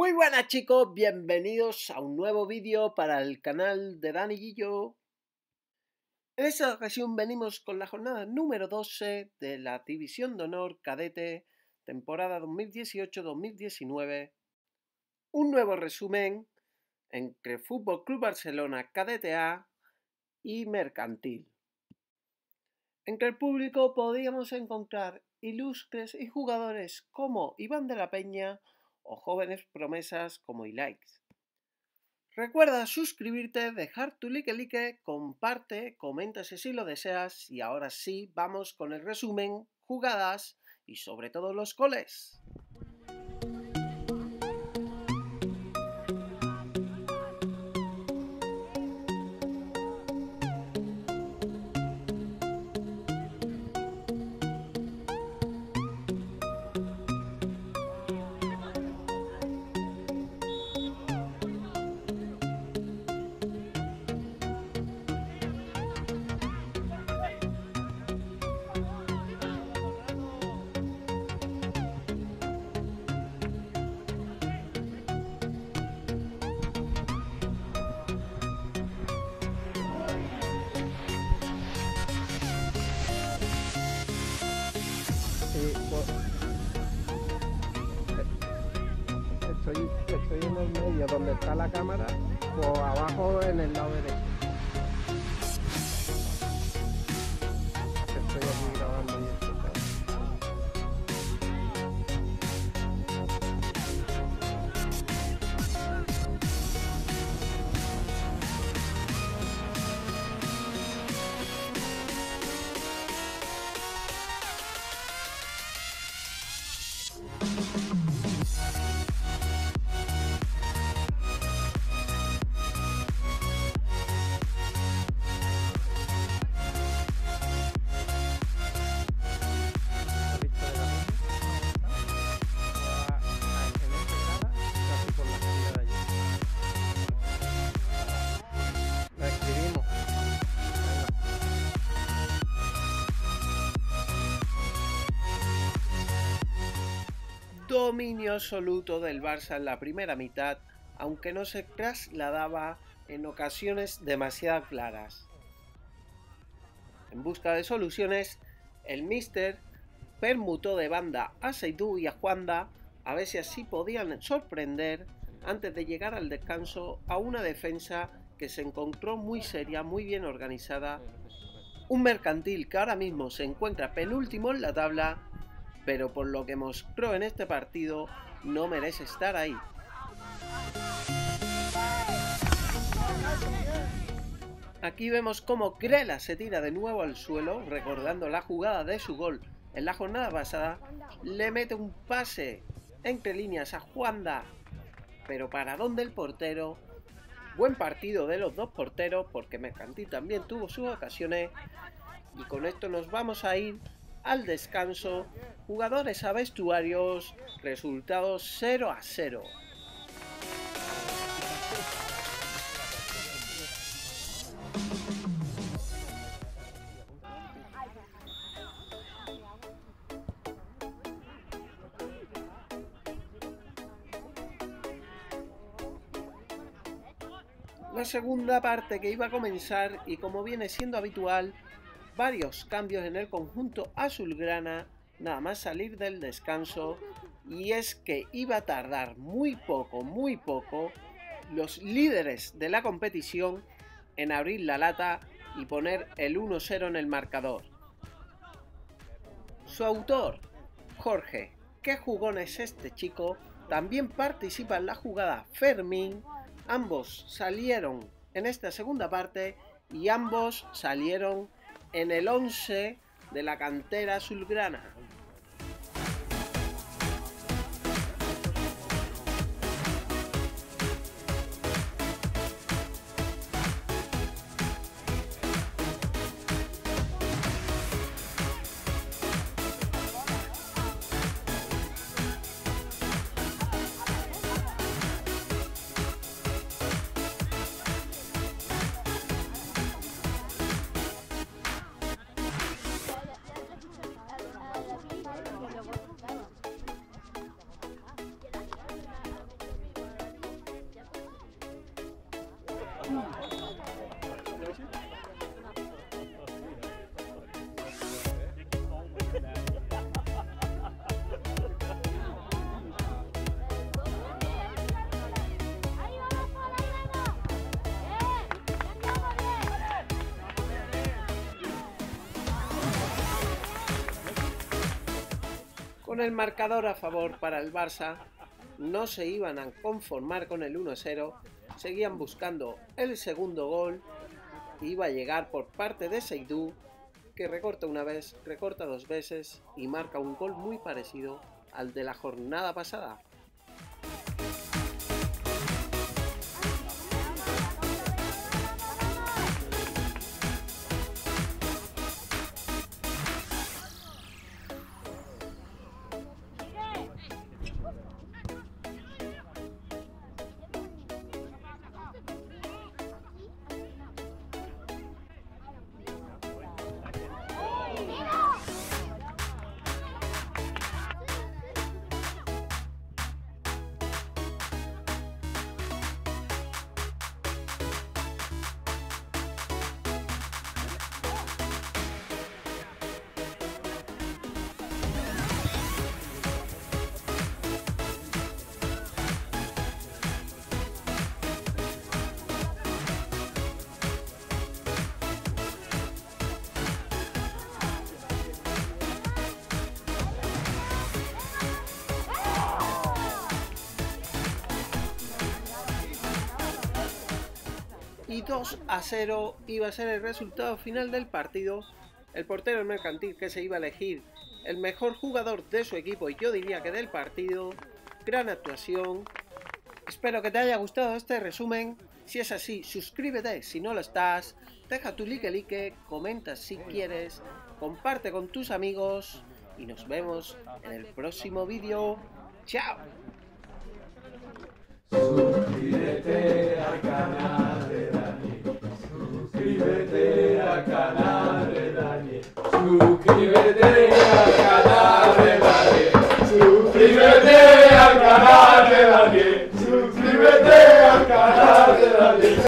Muy buenas chicos, bienvenidos a un nuevo vídeo para el canal de Dani Guillo. En esta ocasión venimos con la jornada número 12 de la División de Honor Cadete, temporada 2018-2019. Un nuevo resumen entre Fútbol Club Barcelona Cadete A y Mercantil. Entre el público podíamos encontrar ilustres y jugadores como Iván de la Peña o jóvenes promesas como Ilaix. Recuerda suscribirte, dejar tu like, comparte, comenta si lo deseas y ahora sí vamos con el resumen, jugadas y sobre todo los goles. Estoy en el medio donde está la cámara, o abajo en el lado derecho. Estoy aquí grabando y esto, dominio absoluto del Barça en la primera mitad, aunque no se trasladaba en ocasiones demasiado claras. En busca de soluciones, el míster permutó de banda a Seydou y a Juanda a ver si así podían sorprender antes de llegar al descanso a una defensa que se encontró muy seria, muy bien organizada. Un Mercantil que ahora mismo se encuentra penúltimo en la tabla, pero por lo que mostró en este partido no merece estar ahí. Aquí vemos cómo Grela se tira de nuevo al suelo, recordando la jugada de su gol en la jornada pasada. Le mete un pase entre líneas a Juanda, pero para donde el portero. Buen partido de los dos porteros, porque Mercantil también tuvo sus ocasiones. Y con esto nos vamos a ir al descanso. Jugadores a vestuarios, resultados 0-0. La segunda parte que iba a comenzar, y como viene siendo habitual, varios cambios en el conjunto azulgrana nada más salir del descanso, y es que iba a tardar muy poco los líderes de la competición en abrir la lata y poner el 1-0 en el marcador. Su autor, Jorge, qué jugón es este chico, también participa en la jugada Fermín. Ambos salieron en esta segunda parte y ambos salieron en el 11 de la cantera azulgrana. Con el marcador a favor para el Barça, no se iban a conformar con el 1-0, seguían buscando el segundo gol. Iba a llegar por parte de Seydou, que recorta una vez, recorta dos veces y marca un gol muy parecido al de la jornada pasada. Y 2-0 iba a ser el resultado final del partido. El portero Mercantil, que se iba a elegir el mejor jugador de su equipo y yo diría que del partido. Gran actuación. Espero que te haya gustado este resumen. Si es así, suscríbete si no lo estás. Deja tu like, comenta si quieres, comparte con tus amigos y nos vemos en el próximo vídeo. ¡Chao! Suscríbete al canal de Dani. Suscríbete al canal de Dani. Suscríbete al canal de Dani. Suscríbete al canal de Dani. Suscríbete al canal de Dani.